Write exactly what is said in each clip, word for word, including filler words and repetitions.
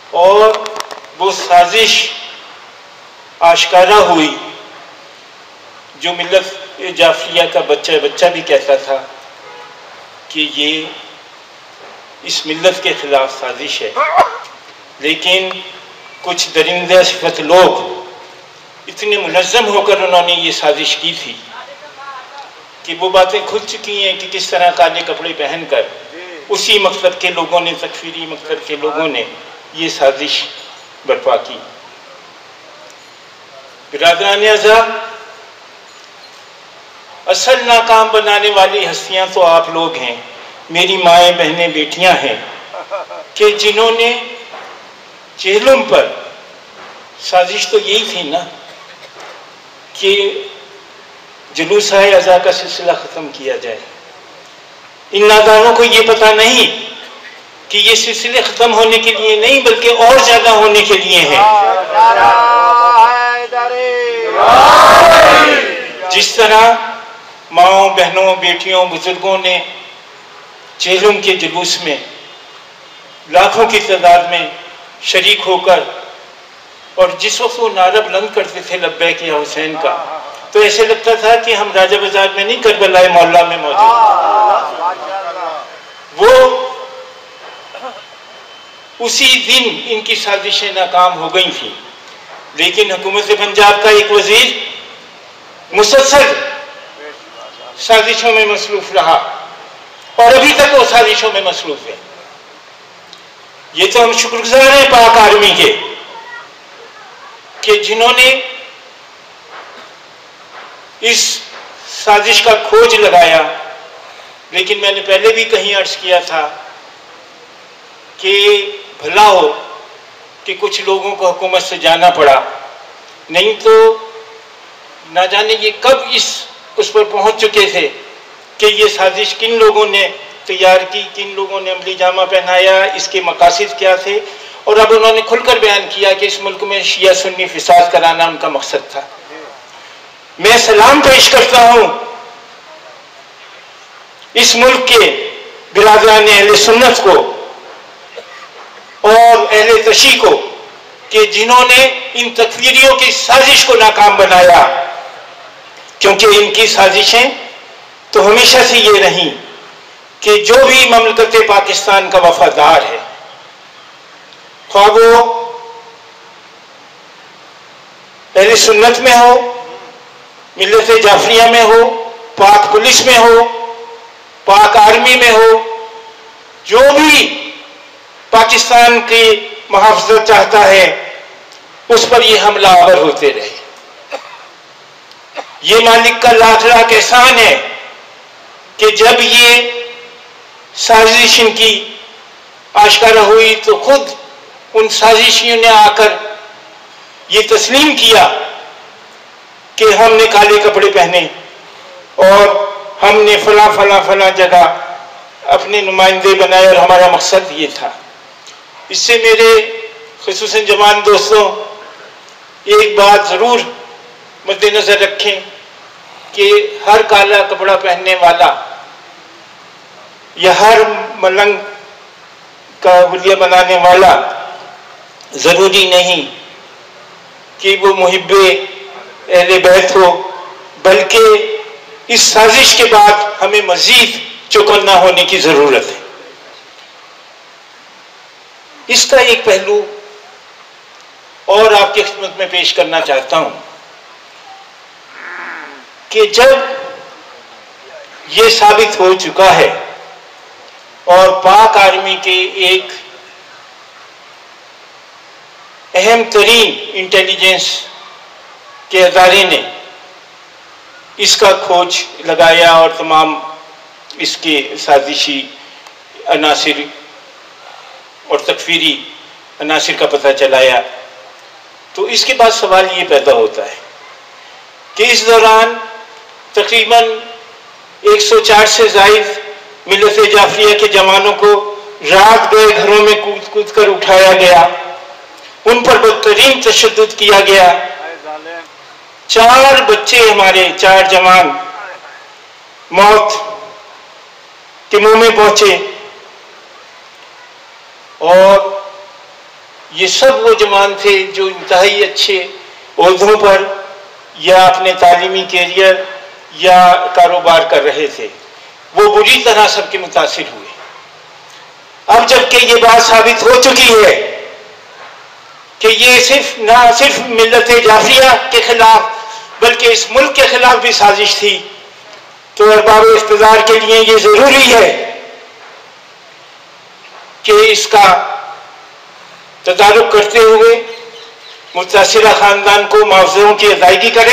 اور وہ سازش آشکارا ہوئی جو ملت جعفریہ کا بچہ بچہ بھی کہتا تھا کہ یہ اس ملت کے خلاف سازش ہے، لیکن کچھ درندہ صفت لوگ اتنے منظم ہو کر انہوں نے یہ سازش کی تھی کہ وہ باتیں کھل چکی ہیں کہ کس طرح کالے کپڑے پہن کر اسی مقصد کے لوگوں نے، تکفیری مقصد کے لوگوں نے یہ سازش برپا کی۔ برادران اعزاء، اصل ناکام بنانے والی ہستیاں تو آپ لوگ ہیں، میری مائیں بہنیں بیٹیاں ہیں، کہ جنہوں نے چہلم پر سازش تو یہی تھی نا کہ جلوس اعضاء کا سلسلہ ختم کیا جائے۔ ان نادانوں کو یہ پتہ نہیں کہ یہ سلسلے ختم ہونے کے لیے نہیں بلکہ اور زیادہ ہونے کے لیے ہیں۔ جس طرح ماؤں، بہنوں، بیٹیوں، بزرگوں نے چہلم کے جلوس میں لاکھوں کی تعداد میں شریک ہو کر، اور جس وقت وہ نعرہ بلند کرتے تھے لبیک یا حسین کا، تو ایسے لگتا تھا کہ ہم راجہ بازار میں نہیں کربلا مولا میں موجود۔ وہ اسی دن ان کی سازشیں ناکام ہو گئی تھیں، لیکن حکومت پنجاب کا ایک وزیر مسلسل سازشوں میں مصروف رہا اور ابھی تک وہ سازشوں میں مصروف ہے۔ یہ تو ہم شکر گزار ہیں پاک آرمی کے کہ جنہوں نے اس سازش کا کھوج لگایا، لیکن میں نے پہلے بھی کہیں عرض کیا تھا کہ بھلا ہو کہ کچھ لوگوں کو حکومت سے جانا پڑا، نہیں تو نہ جانے یہ کب اس اس پر پہنچ چکے تھے کہ یہ سازش کن لوگوں نے تیار کی، کن لوگوں نے عملی جامہ پہنایا، اس کے مقاصد کیا تھے، اور اب انہوں نے کھل کر بیان کیا کہ اس ملک میں شیعہ سنی فساد کرانا ان کا مقصد تھا۔ میں سلام پیش کرتا ہوں اس ملک کے برادران اہل سنت کو اور اہل تشیع کو کہ جنہوں نے ان تکفیریوں کی سازش کو ناکام بنایا، کیونکہ ان کی سازشیں تو ہمیشہ سے یہ رہیں کہ جو بھی مملکت پاکستان کا وفادار ہے، خواہ وہ اہل سنت میں ہو، ملت جعفریہ میں ہو، پاک پولیس میں ہو، پاک آرمی میں ہو، جو بھی پاکستان کی محافظت چاہتا ہے اس پر یہ حملہ آور ہوتے رہے۔ یہ مالک کا لاکھ لاکھ احسان ہے کہ جب یہ سازش ان کی آشکارا ہوئی تو خود ان سازشیوں نے آ کر یہ تسلیم کیا کہ ہم نے کالے کپڑے پہنے اور ہم نے فلاں فلاں فلاں جگہ اپنے نمائندے بنائے اور ہمارا مقصد یہ تھا۔ اس سے میرے خصوصاً جوان دوستوں ایک بات ضرور مد نظر رکھیں کہ ہر کالا کپڑا پہننے والا یا ہر ملنگ کا حلیہ بنانے والا ضروری نہیں کہ وہ محب اہل بیت ہو، بلکہ اس سازش کے بعد ہمیں مزید چوکنا ہونے کی ضرورت ہے۔ اس کا ایک پہلو اور آپ کی خدمت میں پیش کرنا چاہتا ہوں کہ جب یہ ثابت ہو چکا ہے اور پاک آرمی کے ایک اہم ترین انٹیلیجنس کے ادارے نے اس کا کھوج لگایا اور تمام اس کے سازشی عناصر اور تکفیری عناصر کا پتہ چلایا، تو اس کے بعد سوال یہ پیدا ہوتا ہے کہ اس دوران تقریباً ایک سو چار سے زائد ملت جعفریہ کے جوانوں کو رات گئے گھروں میں کود کود کر اٹھایا گیا، ان پر بدترین تشدد کیا گیا۔ چار بچے ہمارے، چار جوان موت کے منہ میں پہنچے، اور یہ سب وہ جوان تھے جو انتہائی اچھے عہدوں پر یا اپنے تعلیمی کیریئر یا کاروبار کر رہے تھے، وہ بری طرح سب کے متاثر ہوئے۔ اب جبکہ یہ بات ثابت ہو چکی ہے کہ یہ صرف نہ صرف ملت جعفریہ کے خلاف بلکہ اس ملک کے خلاف بھی سازش تھی، تو ارباب اقتدار کے لیے یہ ضروری ہے کہ اس کا تدارک کرتے ہوئے متاثرہ خاندان کو معاوضوں کی ادائیگی کریں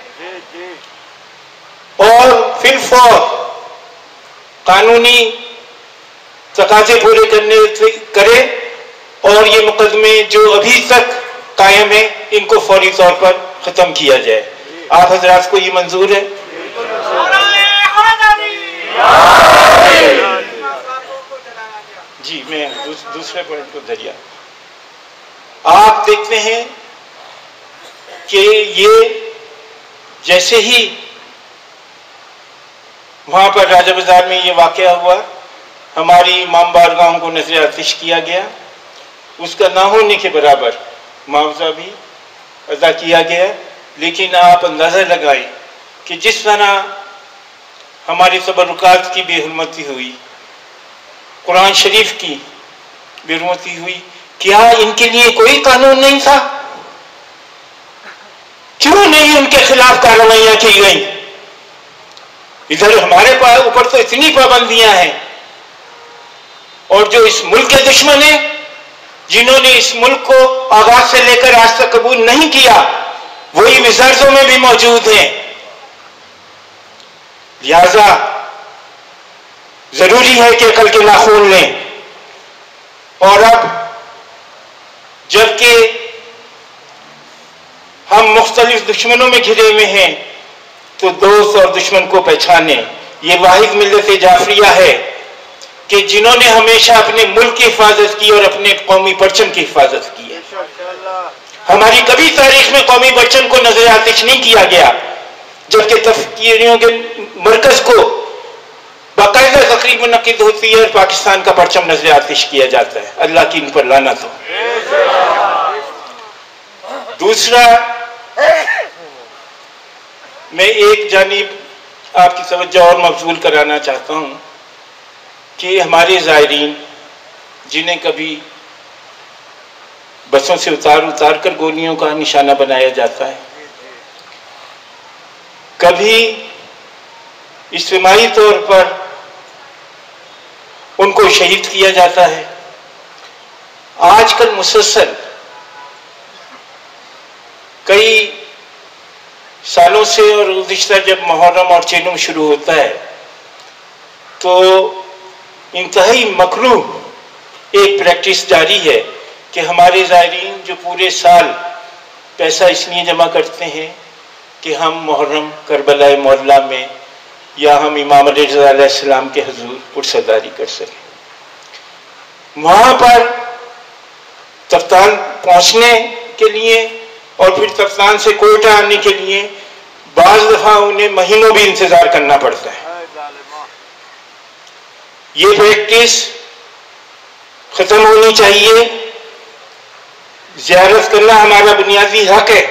اور فی الفور قانونی تقاضے پورے کرنے کرے اور یہ مقدمے جو ابھی تک قائم ہیں ان کو فوری طور پر ختم کیا جائے۔ آپ حضرات کو یہ منظور ہے؟ جی میں دوسرے پوائنٹ کو دریا آپ دیکھتے ہیں کہ یہ جیسے ہی وہاں پر راجہ بازار میں یہ واقعہ ہوا، ہماری امام بارگاہوں کو نظر آتش کیا گیا، اس کا نہ ہونے کے برابر معاوضہ بھی ادا کیا گیا، لیکن آپ اندازہ لگائیں کہ جس طرح ہمارے تبرکات کی بے حرمتی ہوئی، قرآن شریف کی بے حرمتی ہوئی، کیا ان کے لیے کوئی قانون نہیں تھا؟ کیوں نہیں ان کے خلاف کارروائیاں کی گئیں؟ ادھر ہمارے اوپر تو اتنی پابندیاں ہیں، اور جو اس ملک کے دشمن ہیں جنہوں نے اس ملک کو آغاز سے لے کر آج تک قبول نہیں کیا، وہی وزارتوں میں بھی موجود ہیں۔ لہذا ضروری ہے کہ عقل کے ناخن لیں، اور اب جبکہ ہم مختلف دشمنوں میں گھرے ہوئے ہیں تو دوست اور دشمن کو پہچانیں۔ یہ واحد ملت جعفریہ ہے کہ جنہوں نے ہمیشہ اپنے ملک کی حفاظت کی اور اپنے قومی پرچم کی حفاظت کی ہے۔ ہماری کبھی تاریخ میں قومی پرچم کو نظر آتش نہیں کیا گیا، جبکہ تفکیریوں کے مرکز کو باقاعدہ تقریب منعقد ہوتی ہے اور پاکستان کا پرچم نظر آتش کیا جاتا ہے۔ اللہ کی ان پر لعنت ہو۔ دوسرا، میں ایک جانب آپ کی توجہ اور مبذول کرانا چاہتا ہوں کہ ہمارے زائرین جنہیں کبھی بسوں سے اتار اتار کر گولیوں کا نشانہ بنایا جاتا ہے، کبھی اجتماعی طور پر ان کو شہید کیا جاتا ہے، آج کل مسلسل کئی سالوں سے اور گزشتہ جب محرم اور چینم شروع ہوتا ہے تو انتہائی مکروہ ایک پریکٹس جاری ہے کہ ہمارے زائرین جو پورے سال پیسہ اس لیے جمع کرتے ہیں کہ ہم محرم کربلا معلیٰ میں یا ہم امام علیہ رضا علیہ السلام کے حضور پرسداری کر سکیں، وہاں پر تفتان پہنچنے کے لیے اور پھر تفتان سے کوئٹہ آنے کے لیے بعض دفعہ انہیں مہینوں بھی انتظار کرنا پڑتا ہے۔ یہ پریکٹس ختم ہونی چاہیے۔ زیارت کرنا ہمارا بنیادی حق ہے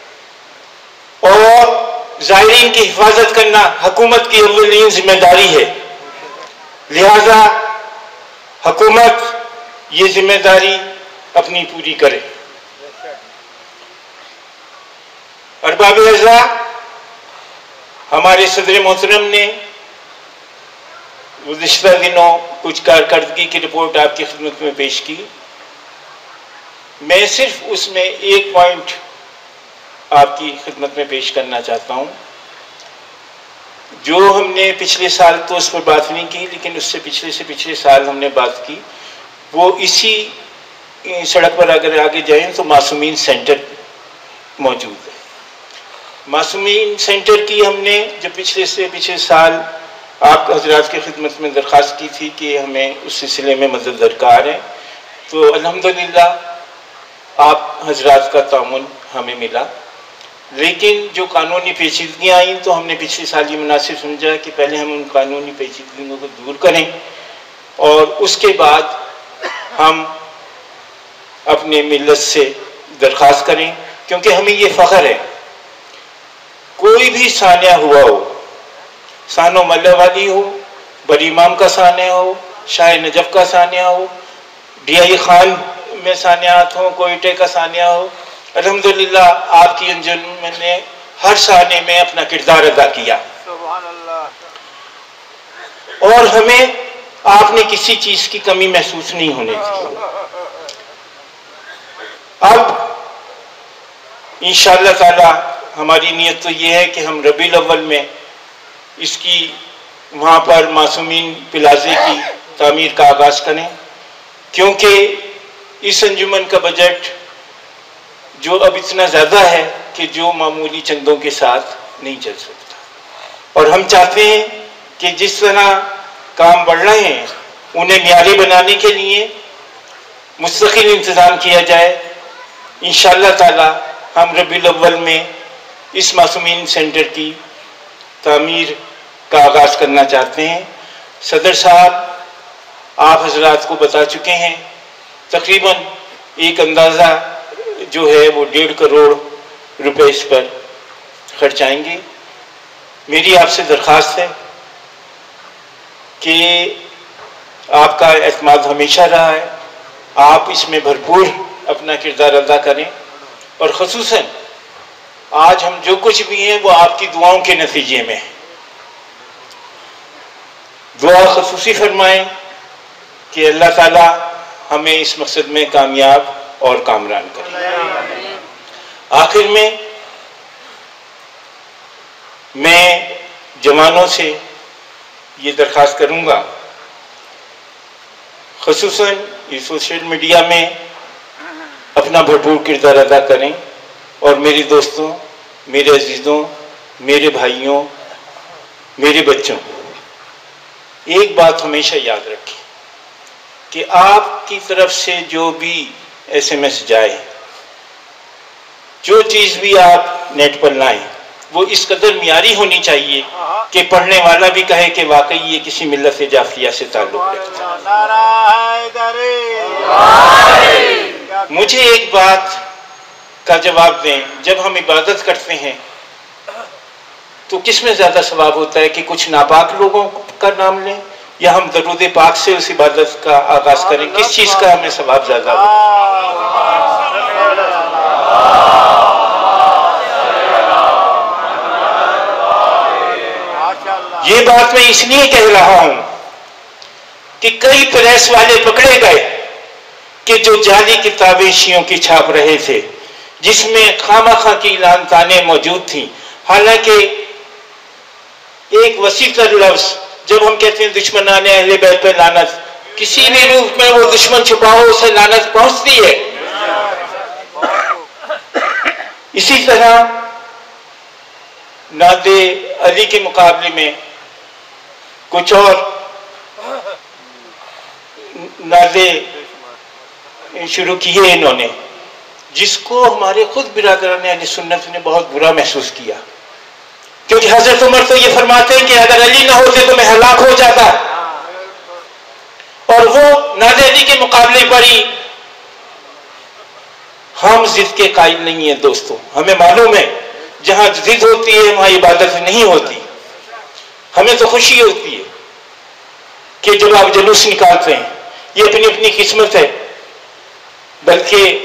اور زائرین کی حفاظت کرنا حکومت کی اولین ذمہ داری ہے، لہذا حکومت یہ ذمہ داری اپنی پوری کرے۔ ارباب اعزاء، ہمارے صدر محترم نے گزشتہ دنوں کچھ کارکردگی کی رپورٹ آپ کی خدمت میں پیش کی، میں صرف اس میں ایک پوائنٹ آپ کی خدمت میں پیش کرنا چاہتا ہوں، جو ہم نے پچھلے سال تو اس پر بات نہیں کی لیکن اس سے پچھلے سے پچھلے سال ہم نے بات کی، وہ اسی سڑک پر اگر آگے جائیں تو معصومین سینٹر موجود ہے۔ معصومین سینٹر کی ہم نے جو پچھلے سے پچھلے سال آپ حضرات کی خدمت میں درخواست کی تھی کہ ہمیں اس سلسلے میں مدد درکار ہے، تو الحمدللہ آپ حضرات کا تعاون ہمیں ملا، لیکن جو قانونی پیچیدگیاں آئیں تو ہم نے پچھلے سال یہ مناسب سمجھا کہ پہلے ہم ان قانونی پیچیدگیوں کو دور کریں اور اس کے بعد ہم اپنے ملت سے درخواست کریں، کیونکہ ہمیں یہ فخر ہے، کوئی بھی سانیہ ہوا ہو، سانو ملہ والی ہو، بری امام کا سانیہ ہو، شاہ نجف کا سانیہ ہو، ڈی آئی خان میں سانیات ہوں، کوئٹے کا سانیہ ہو، الحمدللہ آپ کی انجمن نے ہر سانے میں اپنا کردار ادا کیا، سبحان اللہ، اور ہمیں آپ نے کسی چیز کی کمی محسوس نہیں ہونے دی۔ اب انشاءاللہ تعالی ہماری نیت تو یہ ہے کہ ہم ربیع الاول میں اس کی وہاں پر معصومین پلازے کی تعمیر کا آغاز کریں، کیونکہ اس انجمن کا بجٹ جو اب اتنا زیادہ ہے کہ جو معمولی چندوں کے ساتھ نہیں چل سکتا، اور ہم چاہتے ہیں کہ جس طرح کام بڑھ رہے ہیں انہیں معیاری بنانے کے لیے مستقل انتظام کیا جائے۔ انشاءاللہ تعالی ہم ربیع الاول میں اس معصومین سینٹر کی تعمیر کا آغاز کرنا چاہتے ہیں۔ صدر صاحب آپ حضرات کو بتا چکے ہیں، تقریباً ایک اندازہ جو ہے وہ ڈیڑھ کروڑ روپے اس پر خرچ آئیں گے۔ میری آپ سے درخواست ہے کہ آپ کا اعتماد ہمیشہ رہا ہے، آپ اس میں بھرپور اپنا کردار ادا کریں، اور خصوصاً آج ہم جو کچھ بھی ہیں وہ آپ کی دعاؤں کے نتیجے میں ہے۔ دعا خصوصی فرمائیں کہ اللہ تعالی ہمیں اس مقصد میں کامیاب اور کامران کرے۔ آخر میں میں جوانوں سے یہ درخواست کروں گا، خصوصاً یہ سوشل میڈیا میں اپنا بھرپور کردار ادا کریں، اور میرے دوستوں، میرے عزیزوں، میرے بھائیوں، میرے بچوں، ایک بات ہمیشہ یاد رکھیں کہ آپ کی طرف سے جو بھی ایس ایم ایس جائے، جو چیز بھی آپ نیٹ پر لائیں، وہ اس قدر معیاری ہونی چاہیے کہ پڑھنے والا بھی کہے کہ واقعی یہ کسی ملت جعفریہ سے تعلق رکھتا ہے۔ مجھے ایک بات کا جواب دیں، جب ہم عبادت کرتے ہیں تو کس میں زیادہ ثواب ہوتا ہے کہ کچھ ناپاک لوگوں کا نام لیں یا ہم درود پاک سے اس عبادت کا آغاز کریں؟ کس چیز کا ہمیں ثواب زیادہ ہوتا ہے؟ یہ بات میں اس لیے کہہ رہا ہوں کہ کئی پریس والے پکڑے گئے کہ جو جعلی کتابیں شیعوں کی چھاپ رہے تھے، جس میں خواہ مخواہ کی اعلان تانیں موجود تھیں، حالانکہ ایک وسیع تر لفظ جب ہم کہتے ہیں دشمنان اہل بیت پہ لعنت، کسی بھی روپ میں وہ دشمن چھپا ہو اسے لعنت پہنچتی ہے۔ اسی طرح نعت علی کے مقابلے میں کچھ اور نعتیں شروع کی ہے انہوں نے، جس کو ہمارے خود برادران اہل سنت نے بہت برا محسوس کیا، کیونکہ حضرت عمر تو یہ فرماتے ہیں کہ اگر علی نہ ہوتے تو میں ہلاک ہو جاتا، اور وہ نعت علی کے مقابلے پر ہی ہم ضد کے قائل نہیں ہیں۔ دوستوں، ہمیں معلوم ہے جہاں ضد ہوتی ہے وہاں عبادت نہیں ہوتی۔ ہمیں تو خوشی ہوتی ہے کہ جب آپ جلوس نکالتے ہیں، یہ اپنی اپنی قسمت ہے، بلکہ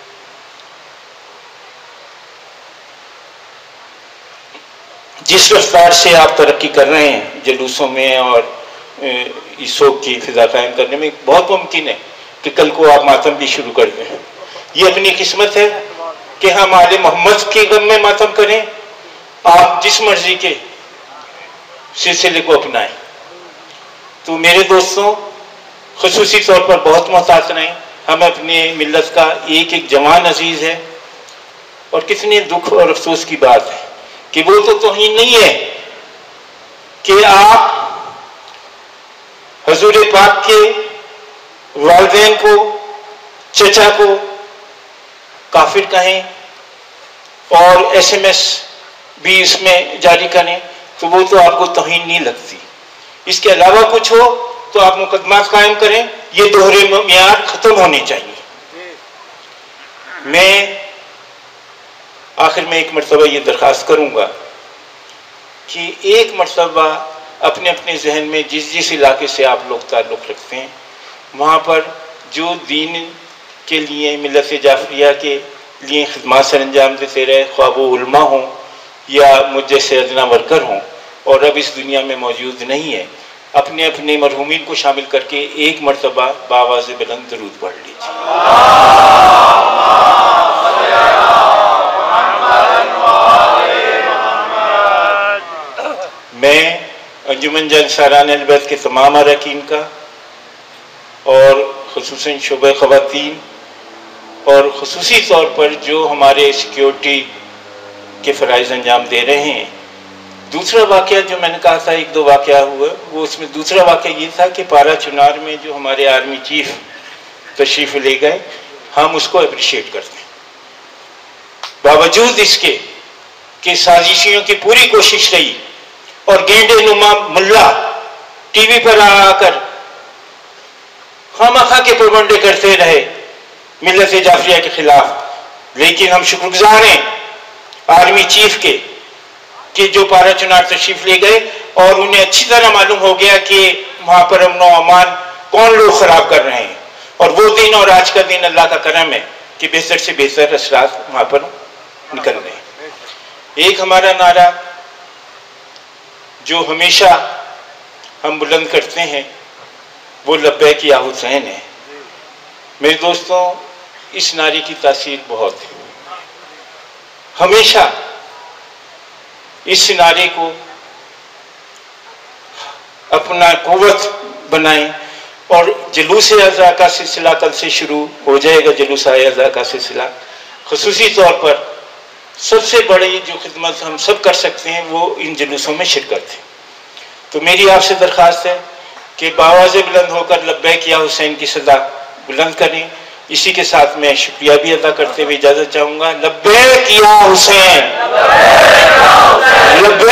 جس رفتار سے آپ ترقی کر رہے ہیں جلوسوں میں اور اس شوق کی فضا قائم کرنے میں، بہت ممکن ہے کہ کل کو آپ ماتم بھی شروع کر دیں۔ یہ اپنی قسمت ہے کہ ہم آل محمد کے غم میں ماتم کریں، آپ جس مرضی کے سلسلے کو اپنائیں۔ تو میرے دوستوں، خصوصی طور پر بہت محتاط رہیں، ہم اپنے ملت کا ایک ایک جوان عزیز ہے، اور کتنے دکھ اور افسوس کی بات ہے کہ وہ تو توہین نہیں ہے کہ آپ حضور پاک کے والدین کو، چچا کو کافر کہیں اور ایس ایم ایس بھی اس میں جاری کریں، تو وہ تو آپ کو توہین نہیں لگتی۔ اس کے علاوہ کچھ ہو تو آپ مقدمات قائم کریں، یہ دوہرے معیار ختم ہونے چاہیے۔ میں آخر میں ایک مرتبہ یہ درخواست کروں گا کہ ایک مرتبہ اپنے اپنے ذہن میں جس جس علاقے سے آپ لوگ تعلق رکھتے ہیں وہاں پر جو دین کے لیے ملت جعفریہ کے لیے خدمات سر انجام دیتے رہے، خواہ وہ علماء ہوں یا مجھ جیسے ادنا ورکر ہوں اور اب اس دنیا میں موجود نہیں ہے، اپنے اپنے مرحومین کو شامل کر کے ایک مرتبہ بآواز بلند درود پڑھ لیجیے۔ میں انجمن جانصاران اہل بیت کے تمام اراکین کا اور خصوصاً شعبہ خواتین اور خصوصی طور پر جو ہمارے سیکیورٹی کے فرائض انجام دے رہے ہیں، دوسرا واقعہ جو میں نے کہا تھا ایک دو واقعہ ہوا، وہ اس میں دوسرا واقعہ یہ تھا کہ پارا چنار میں جو ہمارے آرمی چیف تشریف لے گئے، ہم اس کو اپریشیٹ کرتے ہیں، باوجود اس کے کہ سازشیوں کی پوری کوشش رہی اور گینڈے نما ملا ٹی وی پر آ کر خواہ خواہ کے پروپگنڈے کرتے رہے ملت جعفریہ کے خلاف، لیکن ہم شکر گزار ہیں آرمی چیف کے کہ جو پارا چنار تشریف لے گئے اور انہیں اچھی طرح معلوم ہو گیا کہ وہاں پر امن و امان کون لوگ خراب کر رہے ہیں، اور وہ دن اور آج کا دن اللہ کا کرم ہے کہ بہتر سے بہتر اثرات وہاں پر نکل رہے ہیں۔ ایک ہمارا نعرہ جو ہمیشہ ہم بلند کرتے ہیں وہ لبیک یا حسین ہے۔ میرے دوستوں، اس نعرے کی تاثیر بہت ہے، ہمیشہ اس نعرے کو اپنا قوت بنائیں، اور جلوس اعزاء کا سلسلہ کل سے شروع ہو جائے گا، جلوس اعزاء کا سلسلہ خصوصی طور پر سب سے بڑی جو خدمت ہم سب کر سکتے ہیں وہ ان جلوسوں میں شرکت ہے۔ تو میری آپ سے درخواست ہے کہ بآواز بلند ہو کر لبیک یا حسین کی صدا بلند کریں۔ اسی کے ساتھ میں شکریہ بھی ادا کرتے ہوئے اجازت چاہوں گا۔ لبیک یا حسین، لبیک